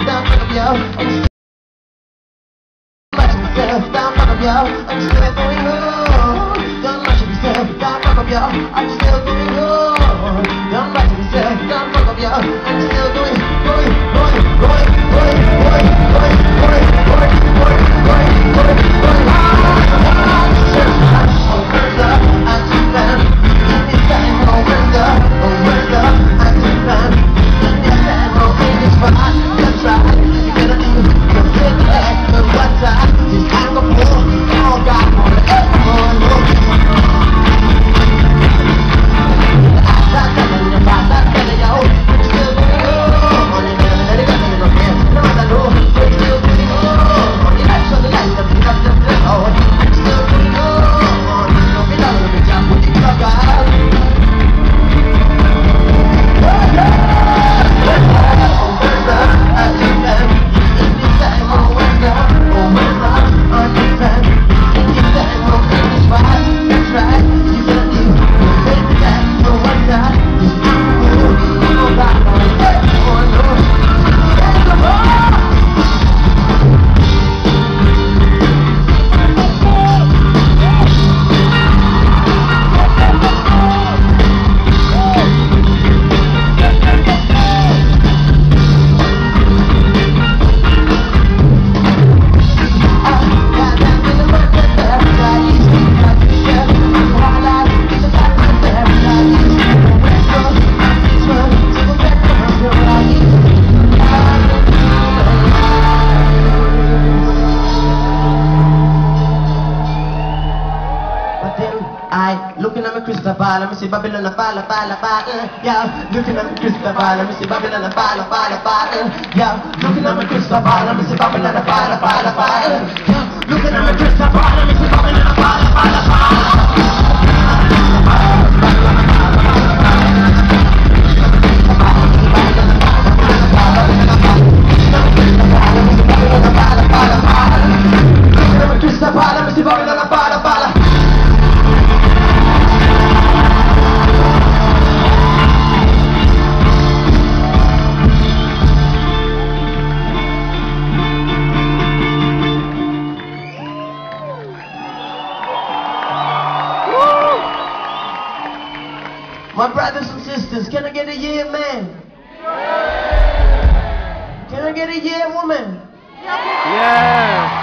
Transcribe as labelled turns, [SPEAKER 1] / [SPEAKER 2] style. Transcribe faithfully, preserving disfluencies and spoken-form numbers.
[SPEAKER 1] down fuck up, yo. I'm myself, down fuck up, yo. I'm still going on. Don't rush yourself, down fuck up, yo. I'm still going on. Don't rush yourself, down fuck up, yo. I'm still going, going, going, going, going, going, going, going, going, going, going, going, going, where's the anti-fan? In this time, oh, where's the, oh, where's the anti-fan? In this time, oh, in this spot, that's right. You're gonna do your good leg, but what's that? This anger for, oh, God, for everyone, oh, that's that, and you're back, that's that, yo. We're still going on, only better than any other, you know, man. No matter who, we're still going on. Only lights on the lights, the beat up the flow. We're still going on. No be done with the jump with the club out. Oh, where's the anti-fan? In this time, oh, where's the, oh, where's the anti-fan? In this time, oh, in this spot, that's right. You're gonna do your baby that, oh, what's that? This angle, you know that, oh, oh, no. There's the ball! Looking at my crystal ball, let me see Babylon a fall, a fall, a fall, yeah. Looking at my crystal ball, let me see Babylon a fall, a fall, a fall, yeah. Looking at my crystal ball, let me see Babylon a fall, a fall, a fall, yeah. Looking at my crystal ball, let me see Babylon a fall, a fall, a fall. My brothers and sisters, can I get a yeah, man? Can I get a yeah, woman?
[SPEAKER 2] Yeah!